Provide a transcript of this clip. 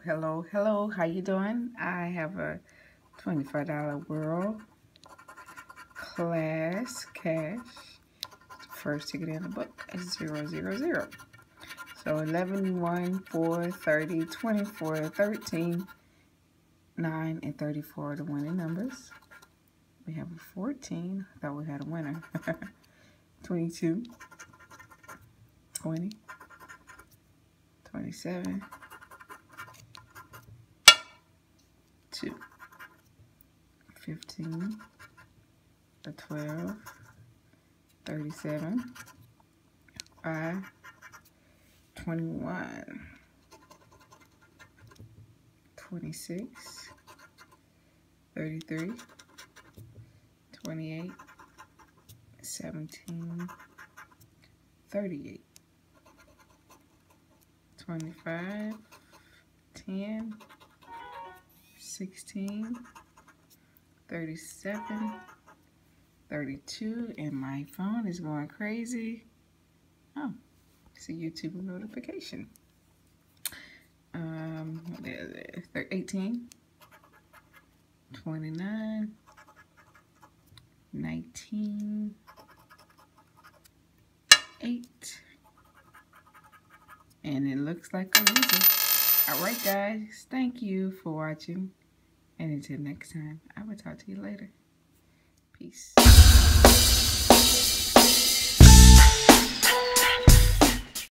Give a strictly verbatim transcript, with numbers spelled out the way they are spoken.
hello, hello. How you doing? I have a twenty-five dollar World Class Cash. First ticket in the book is zero, zero, zero. So eleven, one, four, thirty, twenty-four, thirteen, nine, and thirty-four are the winning numbers. We have a fourteen. I thought we had a winner. twenty-two, twenty, twenty-seven, two, fifteen, the twelve, thirty-seven, five, twenty-one, twenty-six, thirty-three, twenty-eight, seventeen, thirty-eight, twenty-five, ten, sixteen, thirty-seven, thirty-two, and my phone is going crazy. Oh, it's a YouTube notification. Um, eighteen, twenty-nine, nineteen, eight, and it looks like a loser. All right, guys, thank you for watching, and until next time, I will talk to you later. Peace.